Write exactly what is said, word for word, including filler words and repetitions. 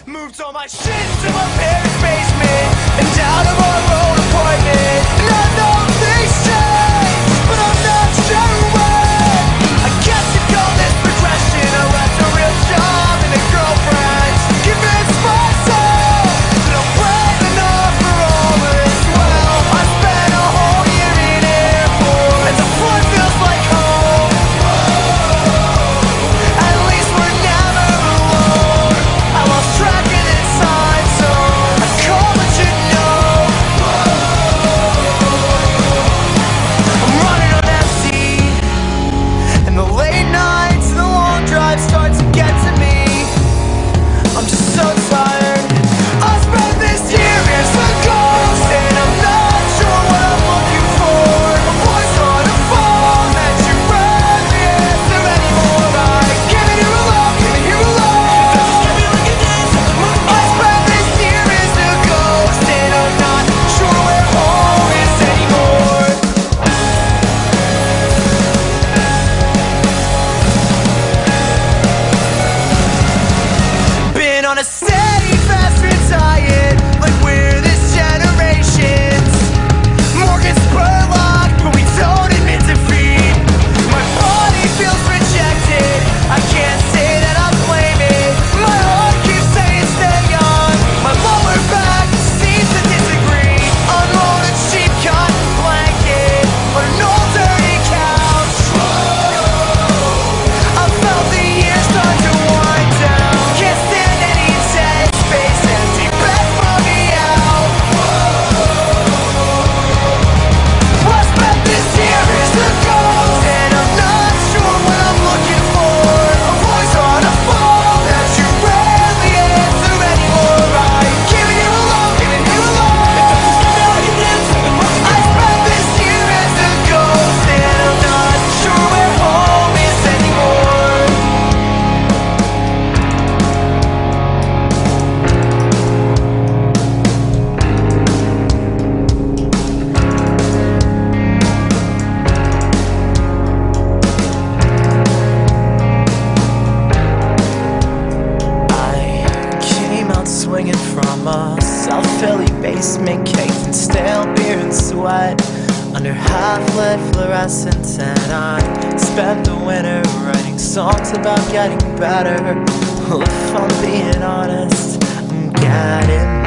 Moved all my shit to my parents' basement and out of our own apartment. And I know things change, but I'm not sure when. I guess you call this progression. I left a real job and a girlfriend, convinced myself that I'm brave enough for all this. Well, I spent a whole year in airport, and the floor feels like home. At least we're never alone. I lost track of the time zone. I call what you know. I'm running on empty, and the late nights and the long drives start to get to me. I'm just so tired. I spent this year as a ghost, and I'm not sure what I'm looking for. A voice on a phone that you rarely answer anymore. I can't hear alone, can't hear alone. It doesn't scare me like it did. I spent this year as a ghost, and I'm not sure where home is anymore. Been on a steady fast food diet, like we're this generation's Morgan Spurlock, but we don't admit defeat. My body feels rejected, I can't say that I blame it. My heart keeps saying stay on, my lower back seems to disagree. Unrolled a cheap cotton blanket on an old dirty couch. I felt the years start to wind down. Can't stand any dead space, empty bed for me out. I spent this year as a ghost, and I'm not sure what I'm looking for. A voice on a phone that you rarely answer anymore. I can't hear alone, can't hear alone. It doesn't scare me like it did. I spent this year as a ghost, and I'm not sure where home is anymore. I came out swinging from a South Philly basement, caked in stale beer and sweat under half-lit fluorescents, and I spent the winter writing songs about getting better. Well, if I'm being honest, I'm getting